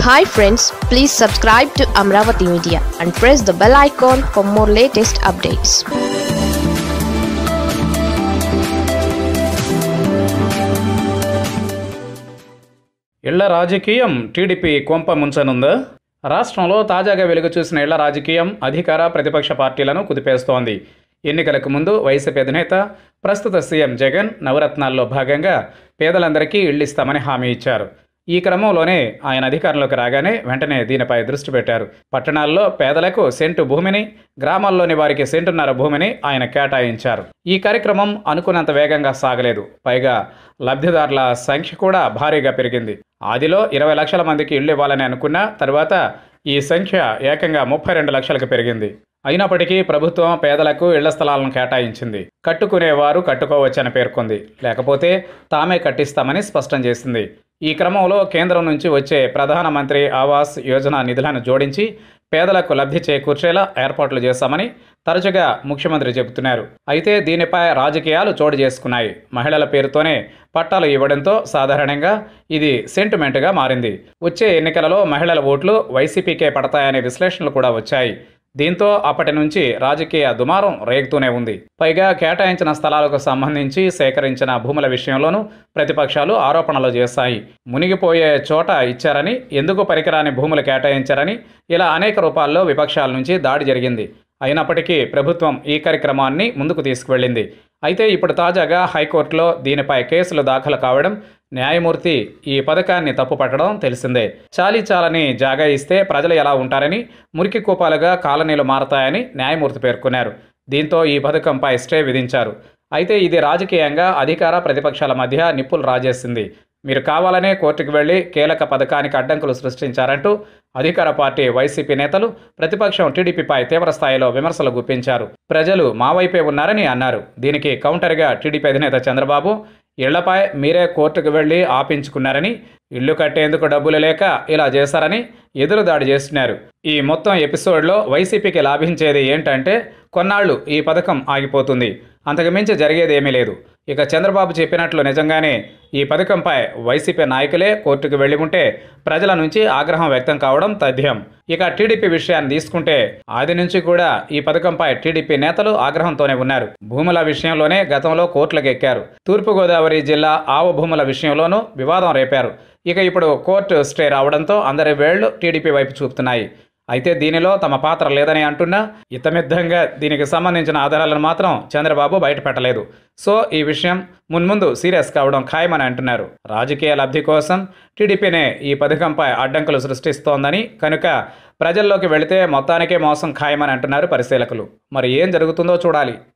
Hi friends, please subscribe to Amaravathi Media and press the bell icon for more latest updates. ఇళ్ల రాజకీయం TDP కొంప ముంచనుందా? రాష్ట్రంలో తాజాగా వెలుగు చూసిన ఇళ్ల రాజకీయం అధికార ప్రతిపక్ష పార్టీలను కుదిపేస్తోంది. ఎన్నికలకు ముందు వైసీపీ అధినేత ప్రస్తుత సీఎం జగన్ నవరత్నాల్లో భాగంగా పేదలందరికీ ఇళ్లిస్తామని హామీ ఇచ్చారు. ఈ క్రమంలోనే ఆయన అధికారంలోకి రాగానే వెంటనే దీనిపై దృష్టి పెట్టారు. పట్టణాల్లో పేదలకు సెంటు భూమిని, గ్రామాల్లోని వారికి సెంటున్నర భూమిని ఆయన కేటాయించారు. ఈ కార్యక్రమం అనుకున్నంత వేగంగా సాగలేదు. పైగా లబ్ధిదారుల సంఖ్య కూడా భారీగా పెరిగింది. ఆదిలో 20 లక్షల మందికి ఇళ్లు ఇవ్వాలని అనుకున్న తర్వాత ఈ సంఖ్య ఏకంగా 32 లక్షలకు పెరిగింది. అయినప్పటికీ ప్రభుత్వం పేదలకు ఇళ్ల స్థలాలను కేటాయించింది. కట్టుకునేవారు కట్టుకోవచ్చని పేర్కొంది. లేకపోతే తామే కట్టిస్తామని స్పష్టం చేసింది. ఈ క్రమంలో కేంద్రం నుంచి వచ్చే ప్రధానమంత్రి ఆవాస్ యోజన నిధులను జోడించి పేదలకు లబ్ధి చేకూర్చేలా ఏర్పాట్లు చేశామని తరచుగా ముఖ్యమంత్రి చెబుతున్నారు. అయితే దీనిపై రాజకీయాలు చోటు చేసుకున్నాయి. మహిళల పేరుతోనే పట్టాలు ఇవ్వడంతో సాధారణంగా ఇది సెంటిమెంట్గా మారింది. వచ్చే ఎన్నికలలో మహిళల ఓట్లు వైసీపీకే పడతాయనే విశ్లేషణలు కూడా వచ్చాయి. దీంతో అప్పటి నుంచి రాజకీయ దుమారం రేగుతూనే ఉంది. పైగా కేటాయించిన స్థలాలకు సంబంధించి సేకరించిన భూముల విషయంలోనూ ప్రతిపక్షాలు ఆరోపణలు చేశాయి. మునిగిపోయే చోట ఇచ్చారని, ఎందుకు పనికిరాని భూములు కేటాయించారని ఇలా అనేక రూపాల్లో విపక్షాల నుంచి దాడి జరిగింది. అయినప్పటికీ ప్రభుత్వం ఈ కార్యక్రమాన్ని ముందుకు తీసుకువెళ్ళింది. అయితే ఇప్పుడు తాజాగా హైకోర్టులో దీనిపై కేసులు దాఖలు కావడం, న్యాయమూర్తి ఈ పథకాన్ని తప్పుపట్టడం తెలిసిందే. చాలీచాలని జాగా ఇస్తే ప్రజలు ఎలా ఉంటారని, మురికి కూపాలుగా కాలనీలు మారతాయని న్యాయమూర్తి పేర్కొన్నారు. దీంతో ఈ పథకంపై స్టే విధించారు. అయితే ఇది రాజకీయంగా అధికార ప్రతిపక్షాల మధ్య నిప్పులు రాజేసింది. మీరు కావాలనే కోర్టుకు వెళ్లి కీలక పథకానికి అడ్డంకులు సృష్టించారంటూ అధికార పార్టీ వైసీపీ నేతలు ప్రతిపక్షం టీడీపీపై తీవ్రస్థాయిలో విమర్శలు గుప్పించారు. ప్రజలు మా వైపే ఉన్నారని అన్నారు. దీనికి కౌంటర్గా టీడీపీ అధినేత చంద్రబాబు ఇళ్లపై మీరే కోర్టుకు వెళ్లి ఆపించుకున్నారని, ఇల్లు కట్టేందుకు డబ్బులు లేక ఇలా చేశారని ఎదురుదాడి చేస్తున్నారు. ఈ మొత్తం ఎపిసోడ్లో వైసీపీకి లాభించేది ఏంటంటే కొన్నాళ్లు ఈ పథకం ఆగిపోతుంది. అంతకుమించి జరిగేది ఏమీ లేదు. ఇక చంద్రబాబు చెప్పినట్లు నిజంగానే ఈ పథకంపై వైసీపీ నాయకులే కోర్టుకు వెళ్లి ఉంటే ప్రజల నుంచి ఆగ్రహం వ్యక్తం కావడం తథ్యం. ఇక టీడీపీ విషయాన్ని తీసుకుంటే ఆది నుంచి కూడా ఈ పథకంపై టీడీపీ నేతలు ఆగ్రహంతోనే ఉన్నారు. భూముల విషయంలోనే గతంలో కోర్టులకు ఎక్కారు. తూర్పుగోదావరి జిల్లా ఆవు భూముల విషయంలోనూ వివాదం రేపారు. ఇక ఇప్పుడు కోర్టు స్టే రావడంతో అందరి వేళ్లు టీడీపీ వైపు చూపుతున్నాయి. అయితే దీనిలో తమ పాత్ర లేదని అంటున్నా ఇతమిద్ధంగా దీనికి సంబంధించిన ఆధారాలను మాత్రం చంద్రబాబు బయటపెట్టలేదు. సో ఈ విషయం మున్ముందు సీరియస్ కావడం ఖాయమని అంటున్నారు. రాజకీయ లబ్ధి కోసం టీడీపీనే ఈ పథకంపై అడ్డంకులు సృష్టిస్తోందని, కనుక ప్రజల్లోకి వెళితే మొత్తానికే మోసం ఖాయమని అంటున్నారు పరిశీలకులు. మరి ఏం జరుగుతుందో చూడాలి.